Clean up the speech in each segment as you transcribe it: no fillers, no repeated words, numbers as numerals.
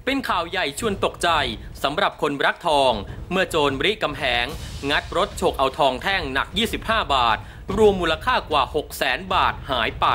เป็นข่าวใหญ่ชวนตกใจสำหรับคนรักทองเมื่อโจรริกำแหงงัดรถฉกเอาทองแท่งหนัก25 บาทรวมมูลค่ากว่า 600,000 บาทหายไป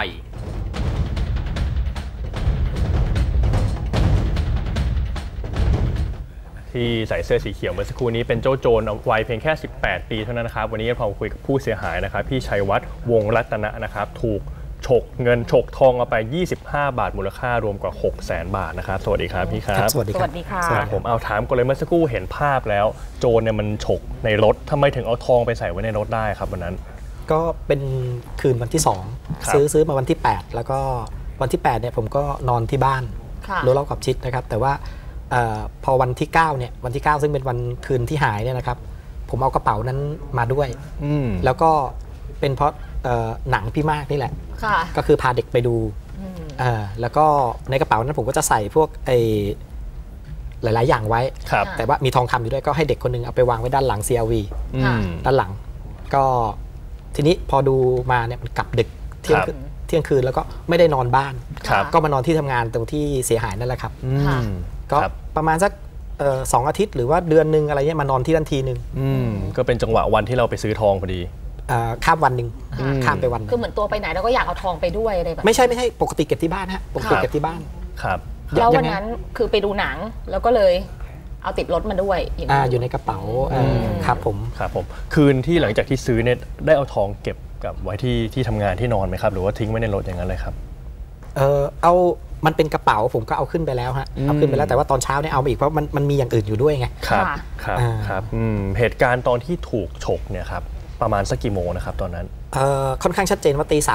ที่ใส่เสื้อสีเขียวเมื่อสักครู่นี้เป็นเจ้าโจรวัยเพียงแค่18 ปีเท่านั้นนะครับวันนี้พอคุยกับผู้เสียหายนะครับพี่ชัยวัฒน์วงศ์รัตนะนะครับถูกฉกเงินฉกทองเอาไป25 บาทมูลค่ารวมกว่า 600,000 บาทนะครับสวัสดีครับพี่ครับสวัสดีค่ะผมเอาถามก่อนเลยเมื่อสักครู่เห็นภาพแล้วโจรเนี่ยมันฉกในรถทำไมถึงเอาทองไปใส่ไว้ในรถได้ครับวันนั้นก็เป็นคืนวันที่2ซื้อมาวันที่8แล้วก็วันที่8เนี่ยผมก็นอนที่บ้านรั้วรอบขอบชิดนะครับแต่ว่าพอวันที่9เนี่ยวันที่9ซึ่งเป็นวันคืนที่หายเนี่ยนะครับผมเอากระเป๋านั้นมาด้วยแล้วก็เป็นเพราะหนังพี่มากนี่แหละก็คือพาเด็กไปดูแล้วก็ในกระเป๋านั้นผมก็จะใส่พวกหลายๆอย่างไว้แต่ว่ามีทองคำอยู่ด้วยก็ให้เด็กคนนึงเอาไปวางไว้ด้านหลัง CRV ด้านหลังก็ทีนี้พอดูมาเนี่ยมันกลับดึกเที่ยงคืนแล้วก็ไม่ได้นอนบ้านก็มานอนที่ทำงานตรงที่เสียหายนั่นแหละครับก็ประมาณสัก2 อาทิตย์หรือว่าเดือนนึงอะไรเงี้ยมานอนที่นั่นทีนึงก็เป็นจังหวะวันที่เราไปซื้อทองพอดีข้ามวันหนึ่งข้ามไปวันคือเหมือนตัวไปไหนเราก็อยากเอาทองไปด้วยอะไรแบบไม่ใช่ปกติเก็บที่บ้านฮะปกติเก็บที่บ้านครับแล้ววันนั้นคือไปดูหนังแล้วก็เลยเอาติดรถมาด้วยอยู่ในกระเป๋าครับผมคืนที่หลังจากที่ซื้อเนี่ยได้เอาทองเก็บกับไว้ที่ทำงานที่นอนไหมครับหรือว่าทิ้งไว้ในรถอย่างนั้นเลยครับเอามันเป็นกระเป๋าผมก็เอาขึ้นไปแล้วฮะเอาขึ้นไปแล้วแต่ว่าตอนเช้าเนี่ยเอามาอีกเพราะมันมีอย่างอื่นอยู่ด้วยไงครับเหตุการณ์ตอนที่ถูกฉกเนี่ยครับประมาณสักกี่โมงนะครับตอนนั้นค่อนข้างชัดเจนว่าตี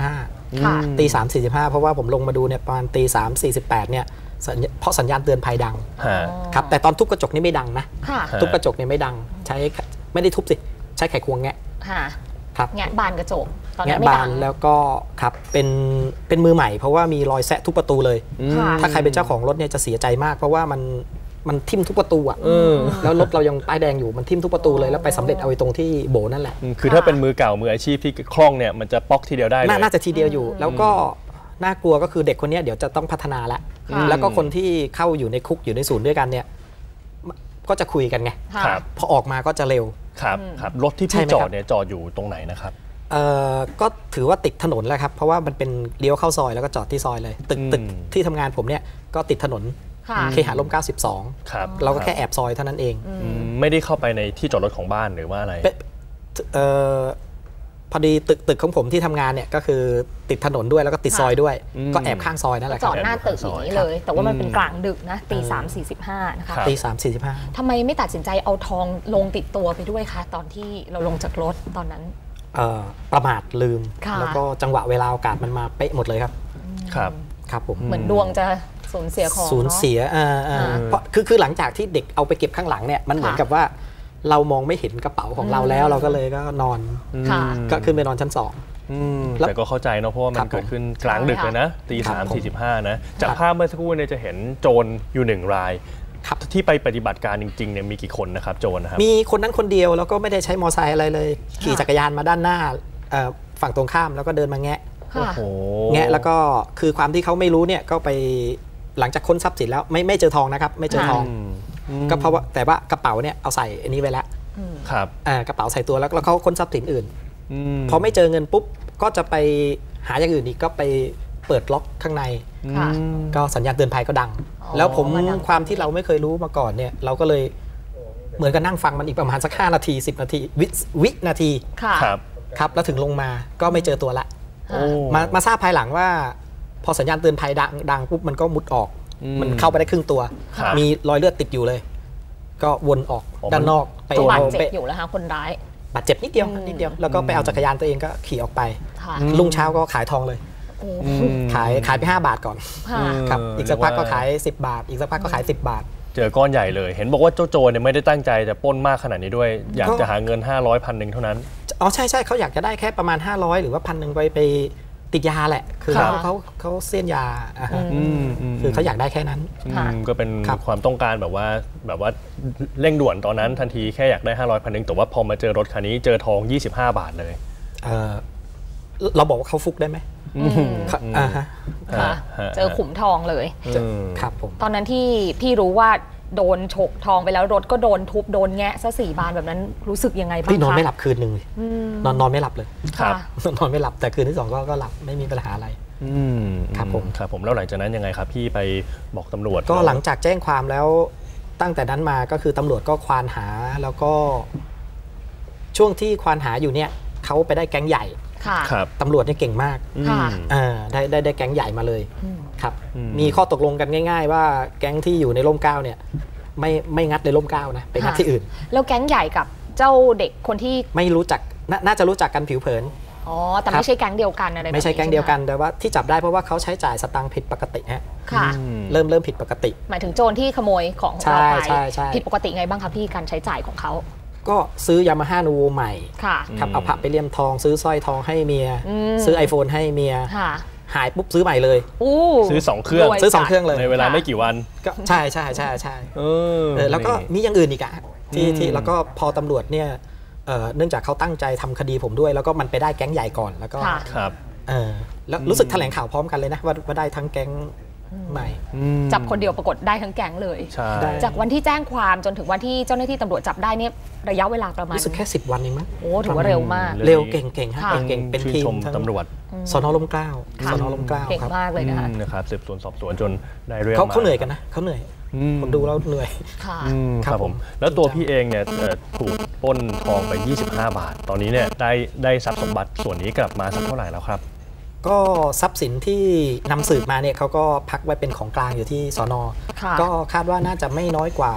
3:45ตี3:45เพราะว่าผมลงมาดูเนี่ยประมาณตี3:48เนี่ยเพราะสัญญาณเตือนภัยดังครับแต่ตอนทุบกระจกนี่ไม่ดังนะทุบกระจกเนี่ยไม่ดังใช้ไม่ได้ทุบสิใช้ไขควงแงะครับแงะบานกระจกตอนนั้นไม่ดังแล้วก็ครับเป็นมือใหม่เพราะว่ามีรอยแซะทุบประตูเลยถ้าใครเป็นเจ้าของรถเนี่ยจะเสียใจมากเพราะว่ามันทิ่มทุกประตูอ่ะแล้วรถเรายังป้ายแดงอยู่มันทิ่มทุกประตูเลยแล้วไปสำเร็จเอาไว้ตรงที่โบนั่นแหละคือถ้าเป็นมือเก่ามืออาชีพที่คล่องเนี่ยมันจะป๊อกทีเดียวได้เลยน่าจะทีเดียวอยู่แล้วก็น่ากลัวก็คือเด็กคนนี้เดี๋ยวจะต้องพัฒนาแล้วก็คนที่เข้าอยู่ในคุกอยู่ในศูนย์ด้วยกันเนี่ยก็จะคุยกันไงพอออกมาก็จะเร็วครับรถที่พี่จอดเนี่ยจอดอยู่ตรงไหนนะครับก็ถือว่าติดถนนแล้วครับเพราะว่ามันเป็นเลี้ยวเข้าซอยแล้วก็จอดที่ซอยเลยตึกที่ทำงานผมเนี่ยก็ติดถนนเคหะร่ม92เราก็แค่แอบซอยเท่านั้นเองไม่ได้เข้าไปในที่จอดรถของบ้านหรือว่าอะไรพอดีตึกของผมที่ทำงานเนี่ยก็คือติดถนนด้วยแล้วก็ติดซอยด้วยก็แอบข้างซอยนั่นแหละจอดหน้าตึกอย่างนี้เลยแต่ว่ามันเป็นกลางดึกนะตี 3:45นะคะตี 3:45 ทำไมไม่ตัดสินใจเอาทองลงติดตัวไปด้วยคะตอนที่เราลงจากรถตอนนั้นประมาทลืมแล้วก็จังหวะเวลาโอกาสมันมาเป๊ะหมดเลยครับครับผมเหมือนดวงจะสูญเสียของสูญเสียเพราะคือหลังจากที่เด็กเอาไปเก็บข้างหลังเนี่ยมันเหมือนกับว่าเรามองไม่เห็นกระเป๋าของเราแล้วเราก็เลยก็นอนก็ขึ้นไปนอนชั้น2 แต่ก็เข้าใจเนาะเพราะว่ามันเกิดขึ้นกลางดึกเลยนะตี 3:45นะจากภาพเมื่อสักครู่เนี่ยจะเห็นโจรอยู่1 รายที่ไปปฏิบัติการจริงๆเนี่ยมีกี่คนนะครับโจรนะครับมีคนนั้นคนเดียวแล้วก็ไม่ได้ใช้มอเตอร์ไซค์อะไรเลยขี่จักรยานมาด้านหน้าฝั่งตรงข้ามแล้วก็เดินมาแงะแล้วก็คือความที่เขาไม่รู้เนี่ยก็ไปหลังจากค้นทรัพย์สินแล้วไม่เจอทองนะครับไม่เจอทองก็เพราะว่าแต่ว่ากระเป๋าเนี่ยเอาใส่อันนี้ไว้แล้วกระเป๋าใส่ตัวแล้วเขาค้นทรัพย์สินอื่นพอไม่เจอเงินปุ๊บก็จะไปหาอย่างอื่นอีกก็ไปเปิดล็อกข้างในก็สัญญาณเตือนภัยก็ดังแล้วผมความที่เราไม่เคยรู้มาก่อนเนี่ยเราก็เลยเหมือนกับนั่งฟังมันอีกประมาณสัก5 นาที10 นาทีวินาทีครับแล้วถึงลงมาก็ไม่เจอตัวละมาทราบภายหลังว่าพอสัญญาณเตือนภัยดังปุ๊บมันก็มุดออกมันเข้าไปได้ครึ่งตัวมีรอยเลือดติดอยู่เลยก็วนออกด้านนอกไปบาดเจ็บอยู่แล้วค่ะคนร้ายบาดเจ็บนิดเดียวแล้วก็ไปเอาจักรยานตัวเองก็ขี่ออกไปรุ่งเช้าก็ขายทองเลยขายไป5 บาทก่อนครับอีกสักพักก็ขาย10 บาทอีกสักพักก็ขาย10 บาทเจอก้อนใหญ่เลยเห็นบอกว่าเจ้าโจรเนี่ยไม่ได้ตั้งใจจะปล้นมากขนาดนี้ด้วยอยากจะหาเงิน500 1,000เท่านั้นใช่เขาอยากจะได้แค่ประมาณ500หรือว่า1,000ไปติดยาแหละคือเขาเส้นยาคือเขาอยากได้แค่นั้นก็เป็นความต้องการแบบว่าเร่งด่วนตอนนั้นทันทีแค่อยากได้500 1,000แต่ว่าพอมาเจอรถคันนี้เจอทอง25 บาทเลยเราบอกว่าเขาฟุกได้ไหมฮะค่ะเจอขุมทองเลยครับผมตอนนั้นที่พี่รู้ว่าโดนฉกทองไปแล้วรถก็โดนทุบโดนแงะซะ4 บานแบบนั้นรู้สึกยังไงบ้างคะพี่นอนไม่หลับคืนหนึ่งนอนไม่หลับเลยค่ะนอนไม่หลับแต่คืนที่ 2ก็หลับไม่มีปัญหาอะไรครับผมครับผมแล้วหลังจากนั้นยังไงครับพี่ไปบอกตำรวจก็หลังจากแจ้งความแล้วตั้งแต่นั้นมาก็คือตำรวจก็ควานหาแล้วก็ช่วงที่ควานหาอยู่เนี่ยเขาไปได้แก๊งใหญ่ค่ะครับตำรวจเนี่ยเก่งมากค่ะได้แก๊งใหญ่มาเลยครับมีข้อตกลงกันง่าย ๆ ว่าแก๊งที่อยู่ในร่มเกล้าเนี่ยไม่งัดในร่มเกล้านะไปงัดที่อื่นแล้วแก๊งใหญ่กับเจ้าเด็กคนที่ไม่รู้จักน่าจะรู้จักกันผิวเผินอ๋อแต่ไม่ใช่แก๊งเดียวกันอะไรแบบนี้ไม่ใช่แก๊งเดียวกันแต่ว่าที่จับได้เพราะว่าเขาใช้จ่ายสตางค์ผิดปกติฮะค่ะเริ่มผิดปกติหมายถึงโจรที่ขโมยของเราไปใช่ผิดปกติไงบ้างคะพี่การใช้จ่ายของเขาก็ซื้อยามาฮ่านูโวใหม่ค่ะครับเอาพระไปเลี่ยมทองซื้อสร้อยทองให้เมีย ซื้อ iPhone ให้เมียค่ะหายปุ๊บซื้อใหม่เลยอู้ซื้อ2 เครื่องรวยซื้อ2 เครื่องเลยในเวลาไม่กี่วันก็ใช่แล้วก็มีอย่างอื่นอีกอะที่แล้วก็พอตำรวจเนี่ยเนื่องจากเขาตั้งใจทำคดีผมด้วย แล้วก็มันไปได้แก๊งใหญ่ก่อนแล้วก็ค่ะครับแล้วรู้สึกแถลงข่าวพร้อมกันเลยนะว่าได้ทั้งแก๊งใหม่จับคนเดียวปรากฏได้ทั้งแก๊งเลยใช่ได้จากวันที่แจ้งความจนถึงวันที่เจ้าหน้าที่ตำรวจจับได้เนี่ยระยะเวลาประมาณรู้สึกแค่10 วันเองมั้งโอ้ถือว่าเร็วมากเร็วเก่งฮะค่ะเก่งเป็นชื่นทีมชมทั้งตำรวจสน.ร่มเกล้าค่ะสน.ร่มเกล้าเก่งครับมากเลยนะคะนะครับสืบสวนสอบสวนจนได้เรื่องเขาเหนื่อยกันนะเขาเหนื่อยผมดูแล้วเหนื่อยค่ะครับผมแล้วตัวพี่เองเนี่ยถูกปล้นทองไป25 บาท ตอนนี้เนี่ยได้ทรัพย์สมบัติส่วนนี้กลับมาสักเท่าไหร่แล้วครับก็ทรัพย์สินที่นำสืบมาเนี่ยเขาก็พักไว้เป็นของกลางอยู่ที่สน.ก็คาดว่าน่าจะไม่น้อยกว่า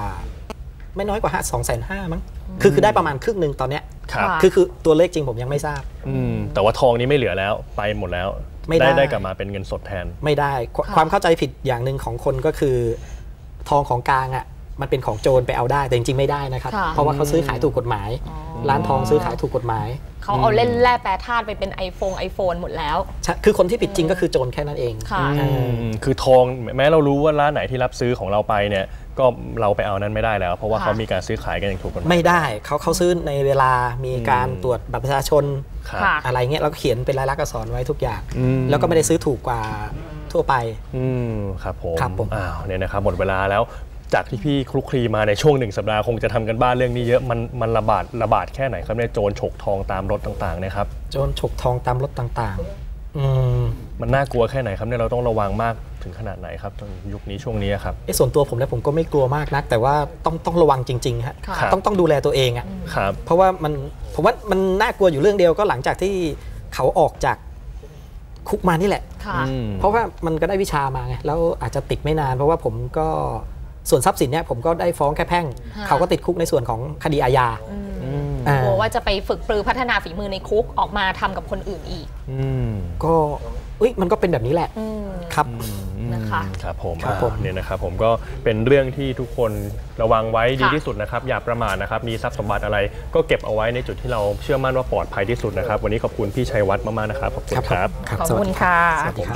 250,000มั้งคือได้ประมาณครึ่งหนึ่งตอนเนี้ยครับคือตัวเลขจริงผมยังไม่ทราบแต่ว่าทองนี้ไม่เหลือแล้วไปหมดแล้วไม่ได้ได้กลับมาเป็นเงินสดแทนไม่ได้ความเข้าใจผิดอย่างหนึ่งของคนก็คือทองของกลางอ่ะมันเป็นของโจรไปเอาได้แต่จริงๆไม่ได้นะครับค่ะเพราะว่าเขาซื้อขายถูกกฎหมาย ร้านทองซื้อขายถูกกฎหมายเขาเอาเล่นแร่แปรธาตุไปเป็นไอโฟนหมดแล้วคือคนที่ผิดจริงก็คือโจรแค่นั้นเองค่ะคือทองแม้เรารู้ว่าร้านไหนที่รับซื้อของเราไปเนี่ยก็เราไปเอานั้นไม่ได้แล้ว เพราะว่าค่ะเขามีการซื้อขายกันอย่างถูกกฎหมายไม่ได้เขาซื้อในเวลามีการตรวจบัตรประชาชนครับค่ะอะไรเงี้ยแล้วก็เขียนเป็นลายลักษณ์อักษรไว้ทุกอย่าง แล้วก็ไม่ได้ซื้อถูกกว่าทั่วไปครับผมครับผมเนี่ยนะครับหมดเวลาแล้วจากที่พี่คลุกคลีมาในช่วง1 สัปดาห์คงจะทำกันบ้านเรื่องนี้เยอะมันระบาดแค่ไหนครับเนี่ยโจรฉกทองตามรถต่างๆนะครับโจรฉกทองตามรถต่างๆมันน่ากลัวแค่ไหนครับเนี่ยเราต้องระวังมากถึงขนาดไหนครับตอนยุคนี้ช่วงนี้ครับส่วนตัวผมแล้วผมก็ไม่กลัวมากนักแต่ว่าต้องระวังจริงๆฮะค่ะต้องดูแลตัวเองอ่ะครับเพราะว่าผมว่ามันน่ากลัวอยู่เรื่องเดียวก็หลังจากที่เขาออกจากคุกมานี่แหละค่ะเพราะว่ามันก็ได้วิชามาไงแล้วอาจจะติดไม่นาน เพราะว่าผมก็ส่วนทรัพย์สินเนี่ยผมก็ได้ฟ้องแค่แพ่งค่ะเขาก็ติดคุกในส่วนของคดีอาญากลัวว่าจะไปฝึกปรือพัฒนาฝีมือในคุกออกมาทำกับคนอื่นอีกก็มันก็เป็นแบบนี้แหละครับนะคะครับผมครับผมเนี่ยนะครับผมก็เป็นเรื่องที่ทุกคนระวังไว้ดีค่ะที่สุดนะครับอย่าประมาทนะครับมีทรัพย์สมบัติอะไรก็เก็บเอาไว้ในจุดที่เราเชื่อมั่นว่าปลอดภัยที่สุดนะครับวันนี้ขอบคุณพี่ชัยวัฒน์มากๆนะครับขอบคุณครับครับขอบสวัสคุณดีค่ะสวัสดีครับ